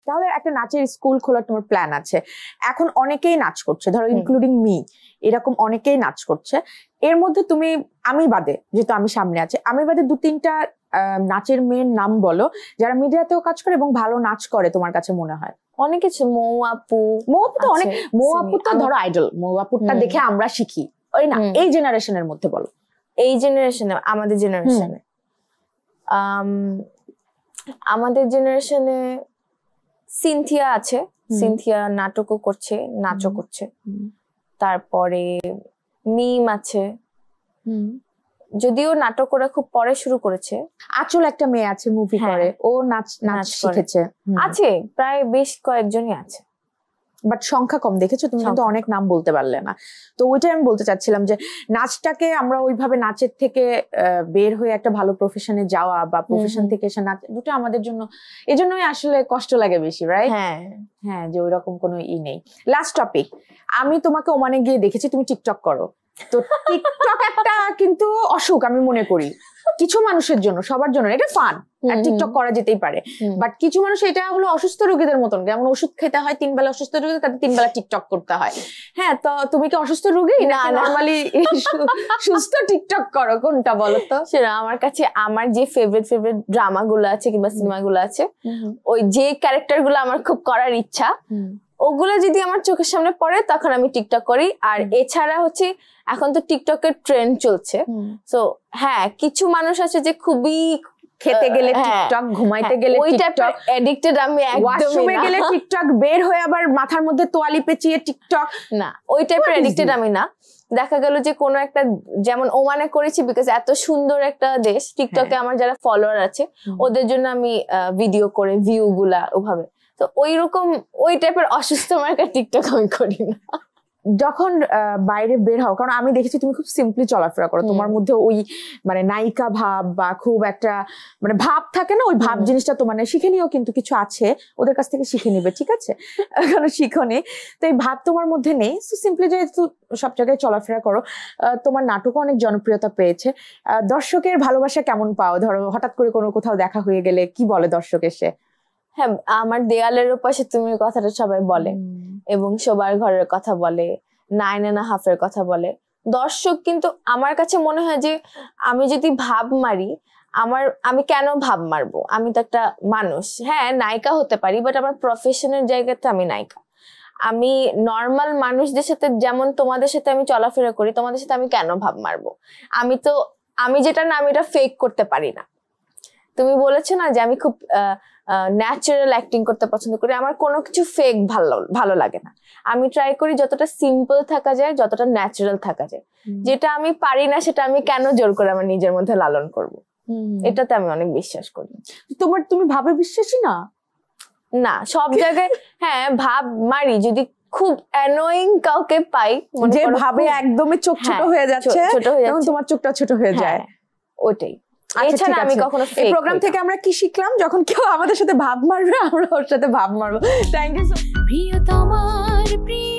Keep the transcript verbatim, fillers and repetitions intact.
তাহলে একটা নাচের স্কুল খোলার তোমার প্ল্যান আছে, এখন অনেকেই নাচ করছে, ধরো ইনক্লুডিং মি, এরকম অনেকেই নাচ করছে। এর মধ্যে তুমি আমি বাদে, যেহেতু আমি সামনে আছে, আমি বাদে দু তিনটা নাচের মেয়ের নাম বলো যারা মিডিয়াতেও কাজ করে এবং ভালো নাচ করে তোমার কাছে মনে হয়। অনেক কিছু, মৌ আপু। মৌ আপু তো অনেক, মৌ আপু তো ধরো আইডল, মৌ আপুটা দেখে আমরা শিখি। ওই না, এই জেনারেশনের মধ্যে বলো। এই জেনারেশনে, আমাদের জেনারেশনে আমাদের জেনারেশনে সিনথিয়া আছে, সিনথিয়া নাটকও করছে, নাচও করছে। তারপরে মিম আছে, যদিও নাটক ওরা খুব পরে শুরু করেছে। আচল একটা মেয়ে আছে, মুভি করে, ও নাচ নাচ শিখেছে। আছে প্রায় বেশ কয়েকজনই আছে, বাট সংখ্যা কম। দেখেছো তুমি কিন্তু অনেক নাম বলতে পারলে না। তো ওইটাই আমি বলতে চাচ্ছিলাম যে নাচটাকে আমরা ওইভাবে নাচের থেকে বের হয়ে একটা ভালো প্রফেশনে যাওয়া বা প্রফেশন থেকে এসে নাচ, দুটো আমাদের জন্য এই জন্যই আসলে কষ্ট লাগে বেশি, রাইট? হ্যাঁ হ্যাঁ, যে ওইরকম কোনো ই নেই। লাস্ট টপিক, আমি তোমাকে ওমানে গিয়ে দেখেছি তুমি টিকটক করো। তো টিকটক একটা কিন্তু অসুখ আমি মনে করি, কিছু মানুষের জন্য, সবার জন্য এটা ফান, আর টিকটক করা যেতেই পারে, বাট কিছু মানুষ এটা হলো অসুস্থ রোগীদের মতন, যেমন ওষুধ খেতে হয় তিন বেলা, অসুস্থ রোগীদের তাদের তিন বেলা টিকটক করতে হয়। হ্যাঁ, তো তুমি কি অসুস্থ রোগী না নরমালি সুস্থ টিকটক করো, কোনটা বলো তো? সেটা আমার কাছে, আমার যে ফেভারিট ফেভারিট ড্রামা গুলো আছে কিংবা সিনেমা গুলো আছে, ওই যে ক্যারেক্টার গুলো আমার খুব করার ইচ্ছা, ওগুলো যদি আমার চোখের সামনে পড়ে তখন আমি টিকটক করি। আর এছাড়া হচ্ছে এখন তো টিকটকের ট্রেন্ড চলছে, তো হ্যাঁ কিছু মানুষ আছে যে খুবই খেতে গেলে টিকটক, ঘুমাইতে গেলে টিকটক এডিক্টেড, আমি ওয়াশরুমে গেলে টিকটক, বের হয়ে আবার মাথার মধ্যে তোয়ালি পেঁচিয়ে টিকটক, না ওই টাইপের এডিক্টেড আমি না। দেখা গেল যে কোনো একটা, যেমন ওমানে করেছি বিকজ এত সুন্দর একটা দেশ, টিকটকে আমার যারা ফলোয়ার আছে ওদের জন্য আমি ভিডিও করে ভিউ গুলা ওভাবে, তো ওই রকম ওই টাইপের অসুস্থ মার্কা টিকটক আমি করি না। যখন বাইরে বের হও, কারণ আমি দেখেছি তুমি খুব সিম্পলি চলাফেরা করো, তোমার মধ্যে ওই মানে নায়িকা ভাব বা খুব একটা মানে ভাব থাকে না, ওই ভাব জিনিসটা তো মানে শিখে নিও, কিন্তু কিছু আছে ওদের কাছ থেকে শিখে নিবে, ঠিক আছে? কারণ শিখনে তো এই ভাব তোমার মধ্যে নেই, তো সিম্পলি যেহেতু সব জায়গায় চলাফেরা করো, তোমার নাটকও অনেক জনপ্রিয়তা পেয়েছে। দর্শকের ভালোবাসা কেমন পাও? ধরো হঠাৎ করে কোনো কোথাও দেখা হয়ে গেলে কি বলে দর্শক এসে? হ্যাঁ, আমার দেয়ালের পাশে তুমি কথাটা সবাই বলে, এবং সবার ঘরের কথা বলে, নাইন এন্ড হাফের কথা বলে দর্শক। কিন্তু আমার কাছে মনে হয় যে আমি যদি ভাব মারি, আমার আমি কেন ভাব মারবো? আমি তো একটা মানুষ, হ্যাঁ নায়িকা হতে পারি, বাট আমার প্রফেশনের জায়গাতে আমি নায়িকা। আমি নর্মাল মানুষদের সাথে যেমন তোমাদের সাথে আমি চলাফেরা করি, তোমাদের সাথে আমি কেন ভাব মারবো? আমি তো আমি যেটা না, আমি এটা ফেক করতে পারি না। তুমি বলেছো না যে আমি খুব ন্যাচারাল অ্যাক্টিং করতে পছন্দ করি, আমার কোনো কিছু ফেক ভালো ভালো লাগে না। আমি ট্রাই করি যতটা সিম্পল থাকা যায়, যতটা ন্যাচারাল থাকা যায়। যেটা আমি পারি না সেটা আমি কেন জোর করে আমার নিজের মধ্যে লালন করব? এটাতে আমি অনেক বিশ্বাস করি। তোমার তুমি ভাবে বিশ্বাসী না? না, সব জায়গায় হ্যাঁ ভাব মারি, যদি খুব অ্যানোয়িং কাউকে পাই, যে ভাবে একদমই চোখ ছোট হয়ে যাচ্ছে, তখন তোমার চোখটা ছোট হয়ে যায়, ওইটাই। এছাড়া আমি কখনো এই প্রোগ্রাম থেকে আমরা কি শিখলাম? যখন কেউ আমাদের সাথে ভাব মারবে, আমরা ওর সাথে ভাব মারবো। Thank you so much.